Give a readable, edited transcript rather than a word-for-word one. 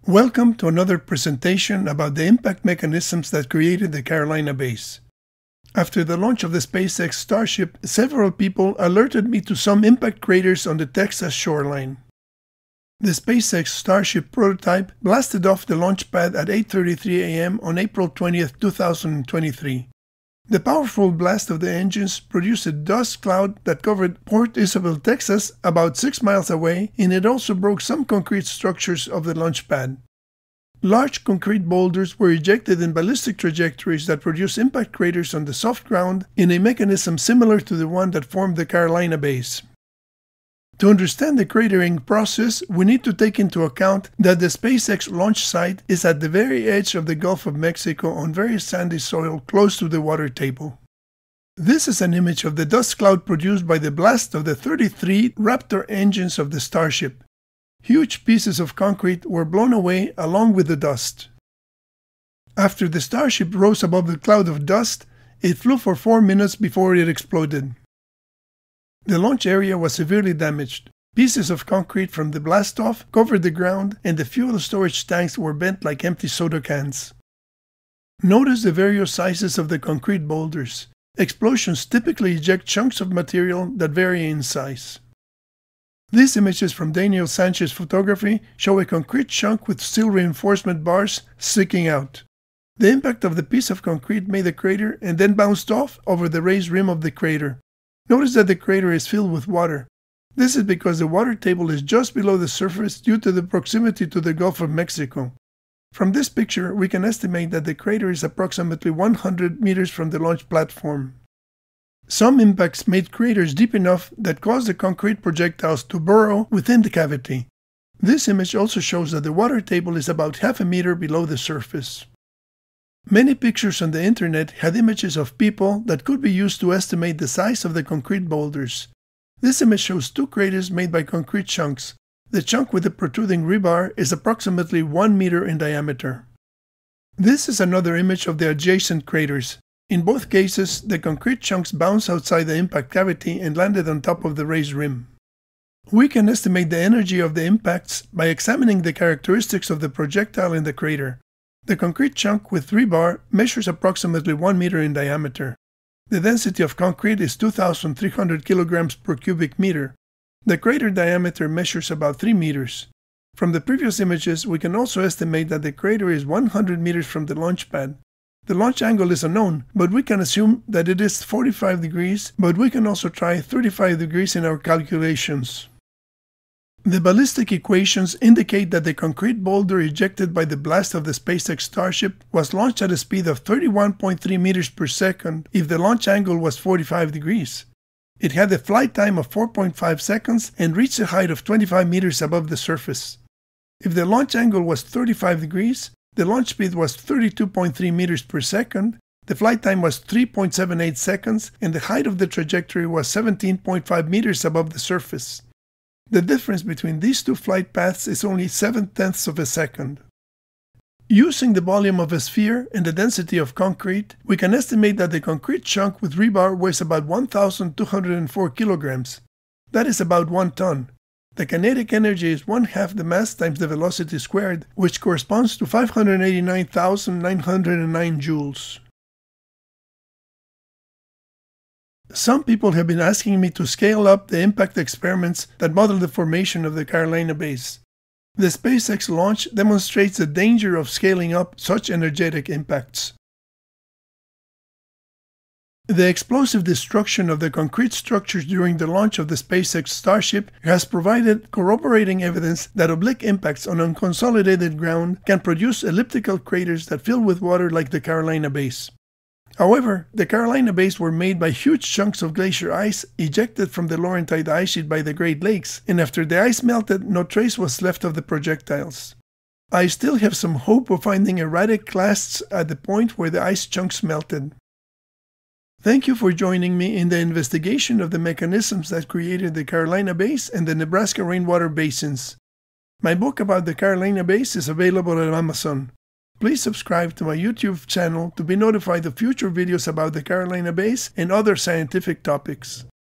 Welcome to another presentation about the impact mechanisms that created the Carolina base. After the launch of the SpaceX Starship, several people alerted me to some impact craters on the Texas shoreline. The SpaceX Starship prototype blasted off the launch pad at 8:33 a.m. on April 20, 2023. The powerful blast of the engines produced a dust cloud that covered Port Isabel, Texas, about 6 miles away, and it also broke some concrete structures of the launch pad. Large concrete boulders were ejected in ballistic trajectories that produce impact craters on the soft ground in a mechanism similar to the one that formed the Carolina base. To understand the cratering process, we need to take into account that the SpaceX launch site is at the very edge of the Gulf of Mexico on very sandy soil close to the water table. This is an image of the dust cloud produced by the blast of the 33 Raptor engines of the Starship. Huge pieces of concrete were blown away along with the dust. After the Starship rose above the cloud of dust, it flew for 4 minutes before it exploded. The launch area was severely damaged. Pieces of concrete from the blast-off covered the ground, and the fuel storage tanks were bent like empty soda cans. Notice the various sizes of the concrete boulders. Explosions typically eject chunks of material that vary in size. These images from Daniel Sanchez's photography show a concrete chunk with steel reinforcement bars sticking out. The impact of the piece of concrete made a crater and then bounced off over the raised rim of the crater. Notice that the crater is filled with water. This is because the water table is just below the surface due to the proximity to the Gulf of Mexico. From this picture, we can estimate that the crater is approximately 100 meters from the launch platform. Some impacts made craters deep enough that caused the concrete projectiles to burrow within the cavity. This image also shows that the water table is about half a meter below the surface. Many pictures on the internet had images of people that could be used to estimate the size of the concrete boulders. This image shows 2 craters made by concrete chunks. The chunk with the protruding rebar is approximately 1 meter in diameter. This is another image of the adjacent craters. In both cases, the concrete chunks bounced outside the impact cavity and landed on top of the raised rim. We can estimate the energy of the impacts by examining the characteristics of the projectile in the crater. The concrete chunk with rebar measures approximately 1 meter in diameter. The density of concrete is 2,300 kilograms per cubic meter. The crater diameter measures about 3 meters. From the previous images, we can also estimate that the crater is 100 meters from the launch pad. The launch angle is unknown, but we can assume that it is 45 degrees, but we can also try 35 degrees in our calculations. The ballistic equations indicate that the concrete boulder ejected by the blast of the SpaceX Starship was launched at a speed of 31.3 meters per second if the launch angle was 45 degrees. It had a flight time of 4.5 seconds and reached a height of 25 meters above the surface. If the launch angle was 35 degrees, the launch speed was 32.3 meters per second, the flight time was 3.78 seconds, and the height of the trajectory was 17.5 meters above the surface. The difference between these two flight paths is only 7/10 of a second. Using the volume of a sphere and the density of concrete, we can estimate that the concrete chunk with rebar weighs about 1,204 kilograms. That is about 1 ton. The kinetic energy is 1/2 the mass times the velocity squared, which corresponds to 589,909 joules. Some people have been asking me to scale up the impact experiments that model the formation of the Carolina base. The SpaceX launch demonstrates the danger of scaling up such energetic impacts. The explosive destruction of the concrete structures during the launch of the SpaceX Starship has provided corroborating evidence that oblique impacts on unconsolidated ground can produce elliptical craters that fill with water like the Carolina base. However, the Carolina base were made by huge chunks of glacier ice ejected from the Laurentide ice sheet by the Great Lakes, and after the ice melted, no trace was left of the projectiles. I still have some hope of finding erratic clasts at the point where the ice chunks melted. Thank you for joining me in the investigation of the mechanisms that created the Carolina base and the Nebraska rainwater basins. My book about the Carolina base is available at Amazon. Please subscribe to my YouTube channel to be notified of future videos about the Carolina base and other scientific topics.